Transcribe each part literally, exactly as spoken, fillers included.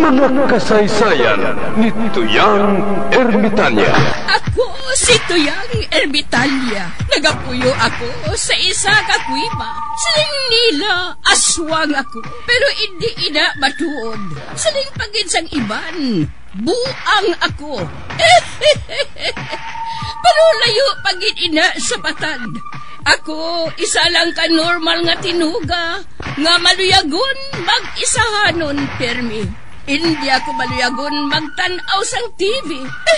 Mga kasaysayan ni Tuyang Ermitanya. Ako si Tuyang Ermitanya. Nagapuyo ako sa isa ka kuiba. Siling nila, aswang ako. Pero hindi ina matuod. Siling pagin sang iban, buang ako. Pero layo pagin ina sa batad. Ako, isa lang ka normal nga tinuga, nga maluyagon mag-isahanon, permi. Hindi ako maluyagon magtanaw sang T V.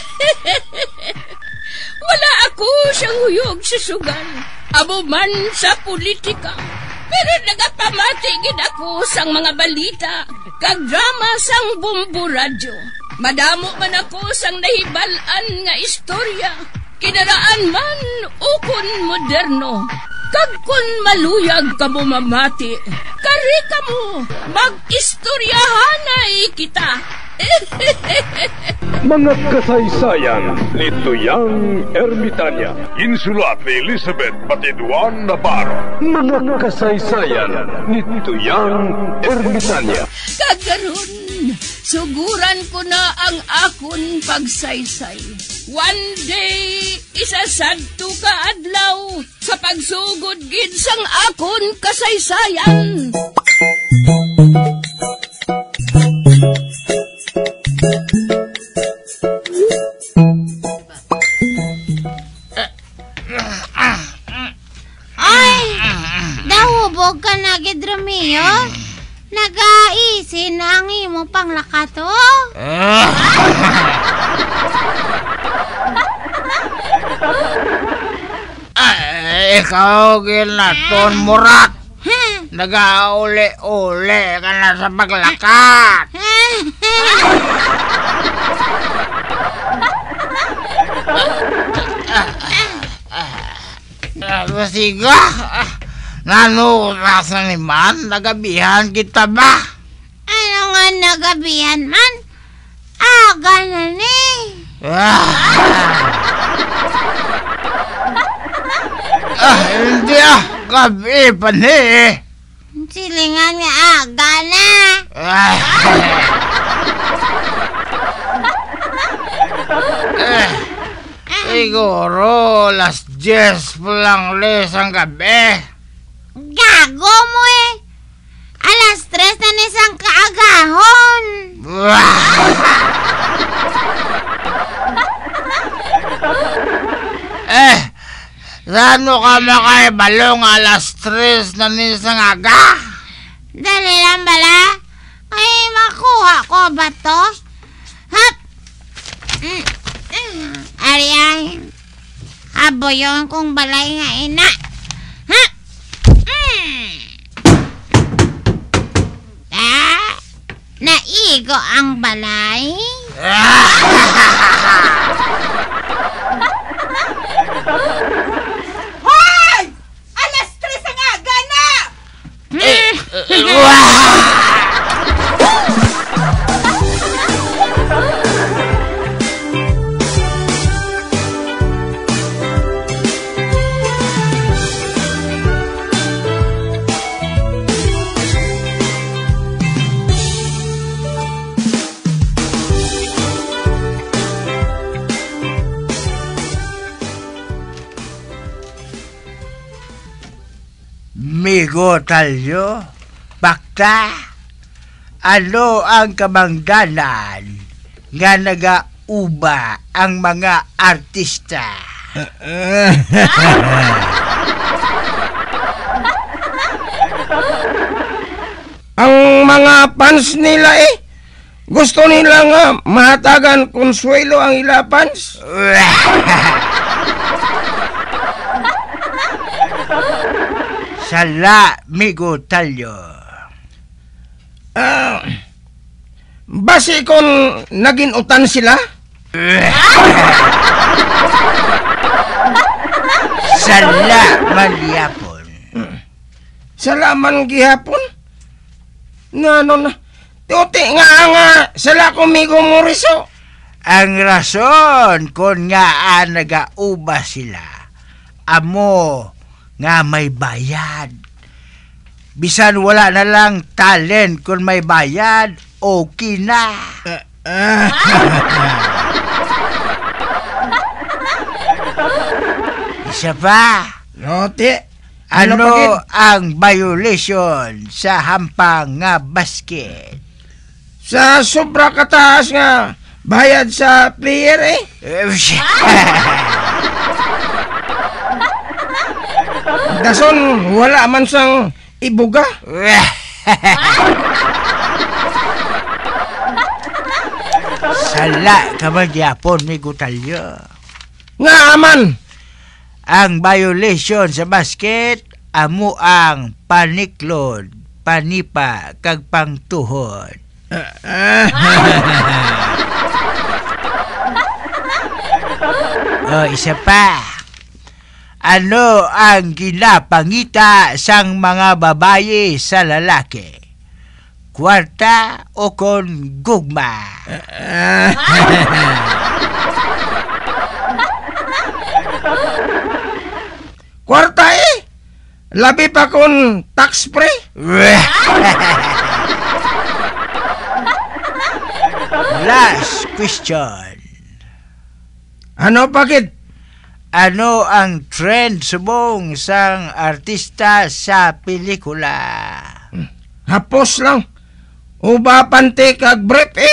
Wala ako siyang huyog sa sugal, abo man sa politika. Pero nagapamatagin ako sang mga balita, kag drama sang Bumbu Radyo. Madamo man ako sang nahibalan nga istorya, kinaraan man ukon moderno. Kag kun maluyag ka mo mamati, kari ka mo, mag-istoryahanay kita. Mga kasaysayan ni Tuyang Ermitanya. Insulat ni Elizabeth Batiduan Navarro. Mga kasaysayan ni Tuyang Ermitanya. Kagaron, suguran ko na ang akon pagsaysay. One day, isasadto ka adlaw sa pagsugod gid sang akon kasaysayan. Ay, dahubog ka na gid, Romeo. Nagaisin na ang imo pang lakato. Ay, ikaw ginaton murat. Nagauli-uli ka na sa paglakat. Masiga, nanurasan ni man, nagabihan kita ba? Ano nga nagabihan man? Aga na ni. Ah, hindi ah, gabi pa ni. Silingan nga aga na. Ah. Eh, siguro, las diyes pa lang les ang gabi. Gago mo eh. Alas tres na nisang kaagahon. Eh, saan ka makaibalong alas tres na nisang aga? Dali lang bala. Ay, makuha ko ba to? Hap! Mm. Mm. Ariay. Aboyon kong balay nga ina. Ha? Mm. Ah, naigo ang balay? Hoy! Alas tres ang aga na! Eh, uh, Migo talyo, bakta, ano ang kamangdanan nga nagauba ang mga artista? Ang mga fans nila eh, gusto nila nga mahatagan konsuelo ang ila fans. Sala, migo talyo. Ah, base kung naging utan sila? Sala, malyapon. Salaman gihapon? Nga no na, tuti nga nga sala kumigo moriso. Ang rason kung nga nagauba sila, amo nga may bayad. Bisan wala na lang talent kung may bayad, okay na. Ah, Isa pa, Lote, ano, ano pagid? ang violation sa hampang nga basket? Sa sobra kataas nga bayad sa player eh. Dason wala man sang ibuga. Sala ka man gyapon, may gutalyo. Nga aman. Ang violation sa basket, amo ang paniklod, panipa, kag pangtuhod. O, isa pa. Ano ang ginapangita sang mga babaye sa lalaki? Kwarta o kon gugma? Kwarta eh. Labi pa kon tax free. Last question. Ano pagid? Ano ang trend subong sang artista sa pelikula? Hapos lang. Uba pante kag brief eh.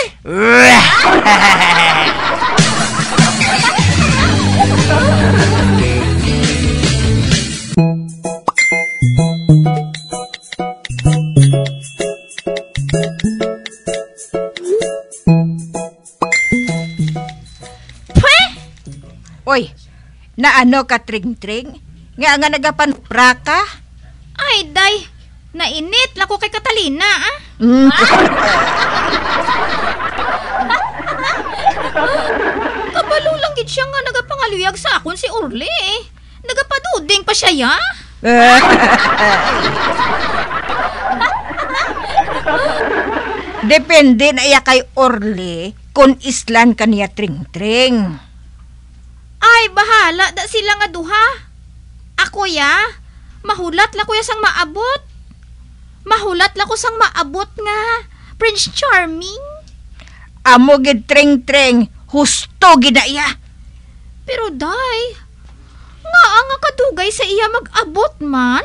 Oy, na ano ka tring-tring? Nga nga nagapanpra ka? Ay, day. Nainit lako kay Catalina, ah. Mm. Kabalo lang gid siya nga nagapangaluyag sa akon si Orly eh. Nagapaduding pa siya ya. Depende na iya kay Orly kung islan kaniya tring-tring. Ay, bahala da sila nga duha. Ako ya, mahulat la ko ya sang maabot. Mahulat la ko sang maabot nga Prince Charming. Amo gid tring-tring, husto gid na iya. Pero day, nga ang nga kadugay sa iya mag-abot man.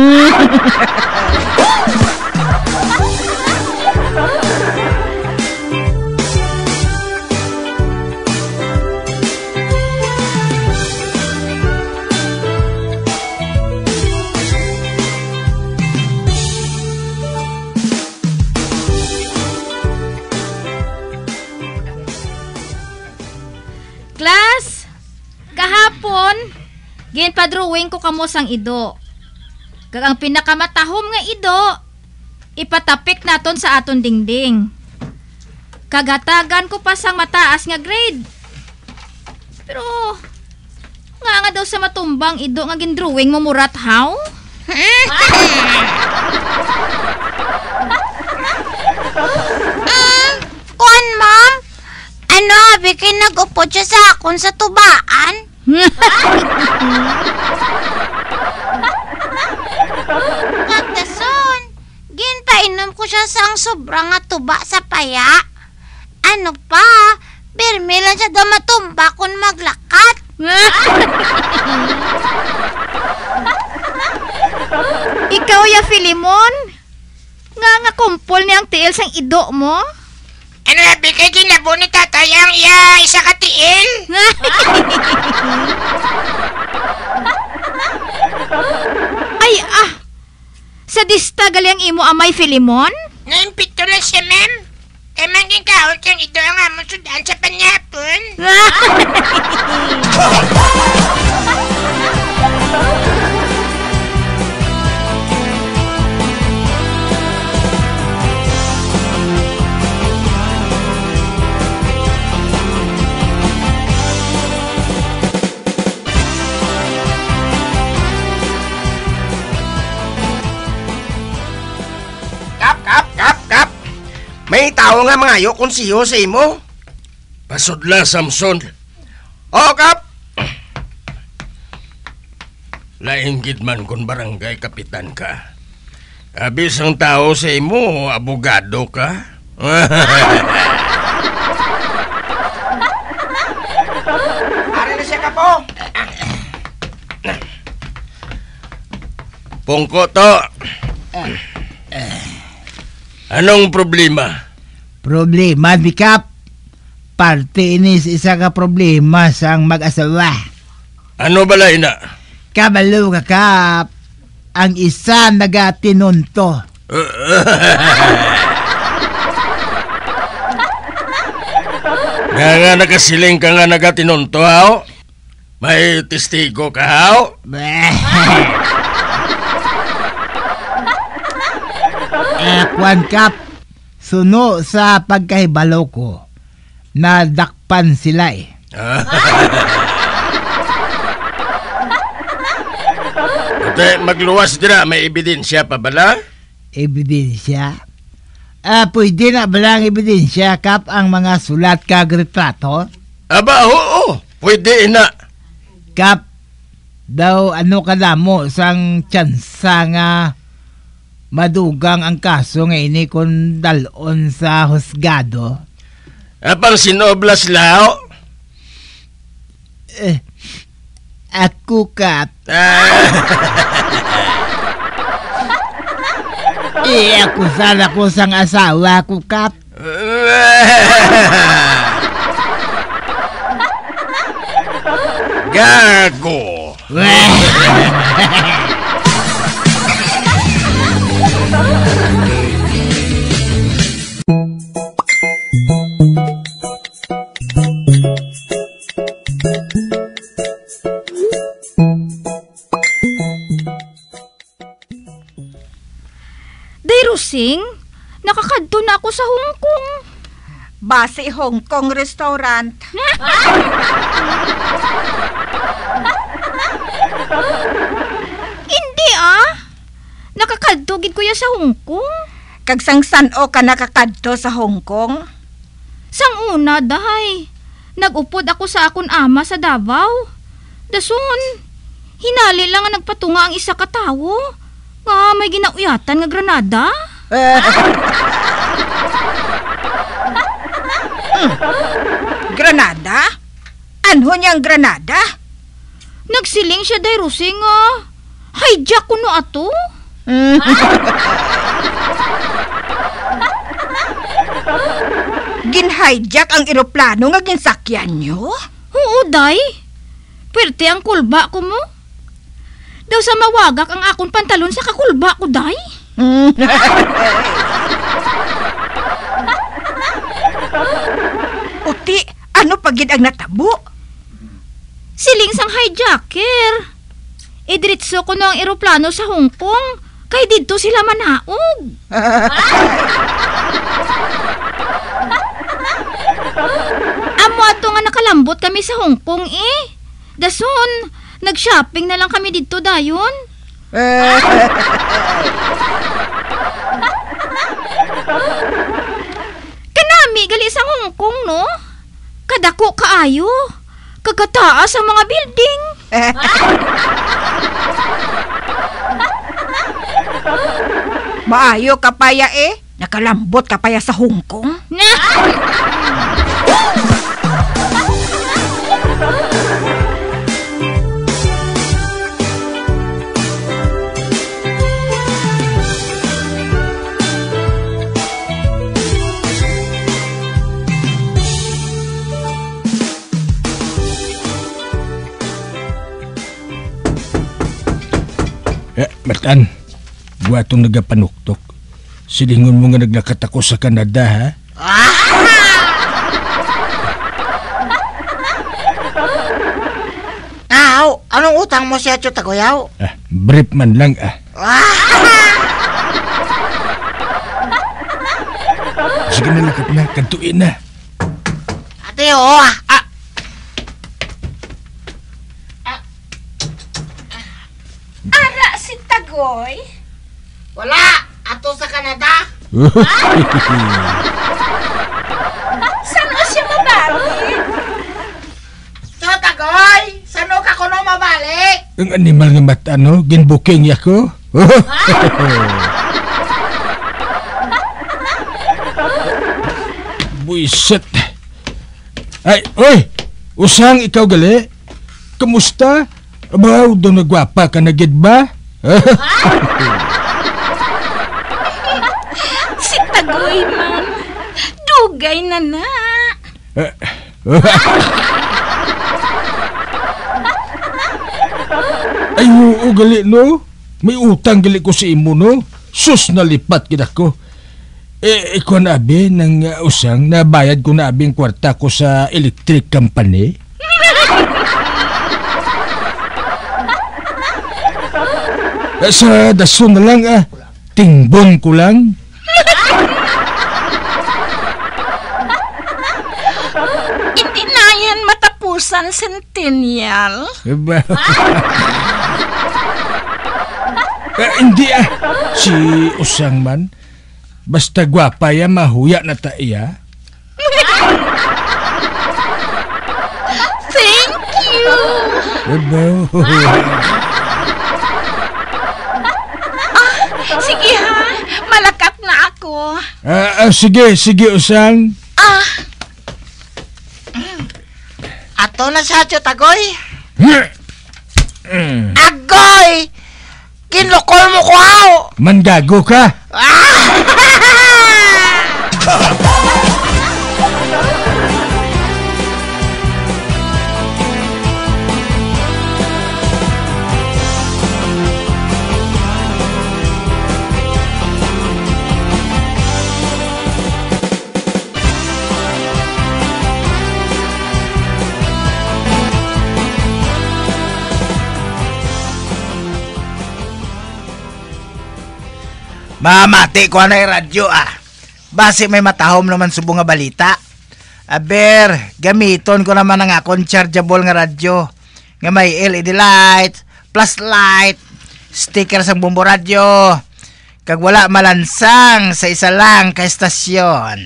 Class, kahapon, ginpadrawing ko kamo sang ido. Kag ang pinakamatahom nga ido, ipatapik naton sa aton dingding. Kagatagan ko pa sang mataas nga grade. Pero, nga nga daw sa matumbang ido nga gindrawing mo murat how? Mm, kuan, ma'am? Ano, bikin nag-upod siya sa akon sa tubaan? Nagdason, ginpainom ko siya sang sobrang nga tuba sa paya. Ano pa, birmi lang siya daw matumba kung maglakat. Ikaw ya Filimon? Nga nga kumpol niyang tiil sang ido mo? Ano na, bigay ginabo ni tatay ang iya isa katiil? Ay ah! Sa dista gali ang imo amay Filimon? Naimpito lang siya, ma'am. Kaya manging kahon kang ito ang amon sudan sa panyapon. Kap, kap, kap, kap. May tao nga mangayo kung siyo sa imo. Pasudla, Samson. O, kap. Lainggit man kung barangay kapitan ka. Abis ang tao sa imo, abogado ka. Ari na siya ka po. Pungko to. Anong problema? Problema, di Kap. Parte ini sa isa ka problema sang mag-asawa. Ano balay na? Kabalo ka, Kap. Ang isa nagatinunto. Nga nga nakasiling ka nga nagatinunto, hao? May testigo ka, hao? Eh, Kwan Kap, suno sa pagkahibalo ko, nadakpan sila eh. Ate, magluwas dira, may ebidensya pa bala? Ebidensya? Ah, pwede na balang ebidensya, Kap, ang mga sulat kag retrato? Aba, oo, pwede na. Kap, daw ano ka mo sang tsansa nga madugang ang kaso nga ini kung dalon sa husgado. Apang sinoblas lao? Eh, ako, Kap. Eh, ako sana ko sang asawa ko, Kap. Gago. Day Rusing, nakakadto na ako sa Hong Kong. Base Hong Kong restaurant. Hindi ah. Nakakadto gid ko ya sa Hong Kong. Kag sang san-o ka nakakadto sa Hong Kong? Sang una, dahay. Nag-upod ako sa akon ama sa Davao. Dason, hinali lang nga nagpatunga ang isa ka tawo. Nga may ginauyatan nga Granada. Hmm. Granada? Ano niyang Granada? Nagsiling siya day Rusing nga. Hijack kuno ato. Gin-hijack ang eroplano nga ginsakyan nyo? Oo, day. Pwerte ang kulba ko mo. Daw sa mawagak ang akong pantalon sa kakulba ko, day. Uti, ano pagid ang natabo? Siling sang hijacker. Idiritso ko no ang eroplano sa Hong Kong. Kay dito sila manaog. Amo ato nga nakalambot kami sa Hong Kong eh. Dason, nag-shopping na lang kami dito dayon. Kanami gali sa Hong Kong no? Kadako kaayo. Kagataas ang mga building. Maayo kapaya eh. Nakalambot kapaya sa Hong Kong. Eh, Martan, buwatong nagapanuktok. Silingon mo nga naglakat ako sa Canada, ha? Aw, anong utang mo siya, Chutagoyaw? Ah, brief man lang, ah. Sige na, lakat na. Kantuin na. Ate, oo, ah. ah. Ara si Tagoy? Wala, ato sa Canada. Saan o siya mabalik? Chutagoy, sano ka kuno mabalik? Ang animal nga mata, no? Ginbooking yako. Buisit. Ay, oy! Usang ikaw gali? Kamusta? Abaw, doon nagwapa ka na gid ba? Si Tagoy, man. Dugay na na. Ay, oo gali, no? May utang gali ko sa imo, no? Sus, nalipat kita ko. Eh, ikaw na abi, nang uh, usang, nabayad ko na abi ang kwarta ko sa electric company. eh, sa daso na lang, ah. Tingbon ko lang. Hindi na yan matapusan, Centennial. Diba? eh, hindi ah. Si usang man, basta gwapa ya, mahuya na ta iya. Thank you. Diba? Sige ha, malakat na ako. Ah, ah, sige, sige usang. Ah, Ato na sa atyo, Tagoy. Mm. Agoy! Kinlokol mo ko, haw! Mangago ka. Mamati ko na yung radyo ah. Base may matahom naman subong nga balita. Aber, gamiton ko naman ang akong chargeable nga radyo. Nga may L E D light, plus light, sticker sa bumbo radyo. Kag wala malansang sa isa lang ka estasyon.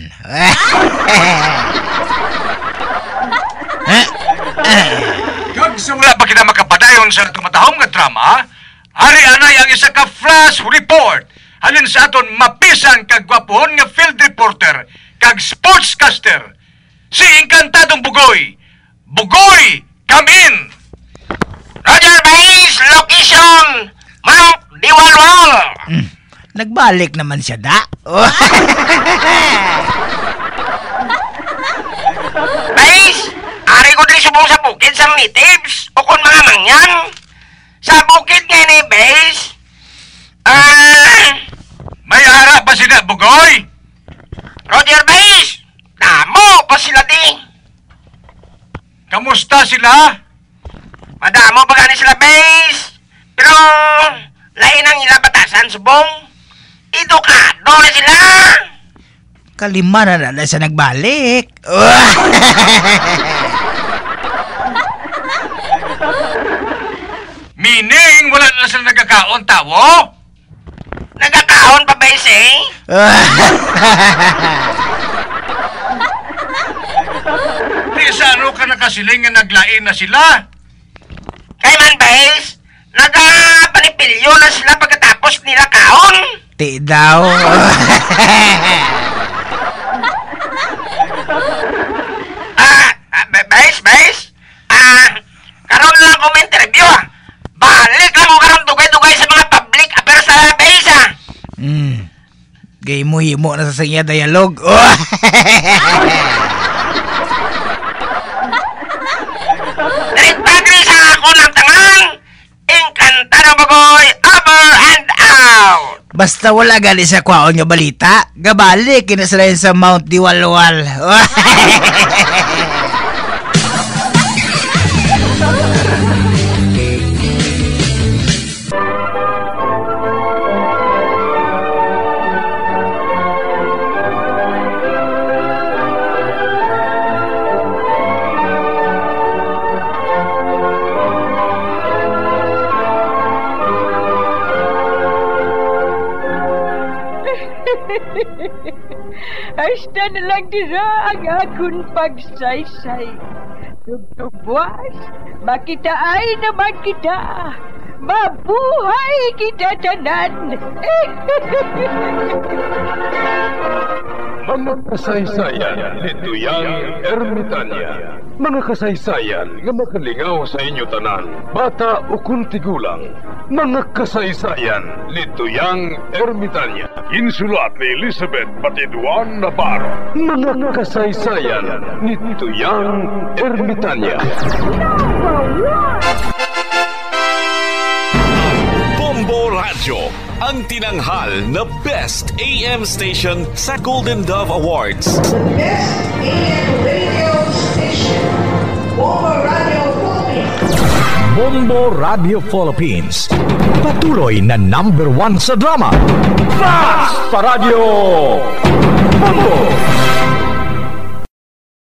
Kag sa wala pa kita makapadayon sa tumatahom nga drama, ari anay ang isa ka flash report. Halin sa aton mapisang kagwapohon nga field reporter kag sportscaster, si Encantadong Bugoy. Bugoy, come in! Roger Base, location, Manok, Diwalwal. Mm, nagbalik naman siya da. Base, ari ko din subong sa bukid sa natives o kung mga mangyan. Sa bukid nga ni Base, ah... May ara pa sila, Bugoy? Roger Base, damo pa sila di. Kamusta sila? Madamo pa gani sila, Base. Pero, lain ang ila batasan, subong. Edukado na sila. Kalima na na siya nagbalik. Meaning, wala na sila nagkakaon, tawo? Nagkakaon pa, Base, eh? Di sa ano ka nakasiling nga naglain na sila? Kay man, Base, nagapanipilyo na sila pagkatapos nila kaon. Ti daw. Ah, ah, Base, Base, ah, karon lang ko may interview, ah. Balik lang ko karon dugay-dugay sa mga public affairs sa Base, ah. Hmm. Gay mo himo na sa sanya dialog. Diretagri sa ako ng tangan. Encantado Bugoy, over and out. Basta wala gali sa kwaon nga balita, gabalik kina sila yun sa Mount Diwalwal. Hasta na lang dira ang akong pagsaysay. Tugtugwas, makitaan naman kita. Mabuhay kita tanan! Mga kasaysayan ni Tuyang Ermitanya. Mga kasaysayan nga makalingaw sa inyo tanan, bata o kuntigulang. Mga kasaysayan ni Tuyang Ermitanya. Insulat ni Elizabeth Batiduan Navarro. Mga kasaysayan ni Tuyang Ermitanya. Bombo Radio, ang tinanghal na Best A M Station sa Golden Dove Awards. The Best A M Radio Station, Bombo Radio Philippines. Bombo Radio Philippines, patuloy na number one sa drama. Fast pa Radio! Bombo!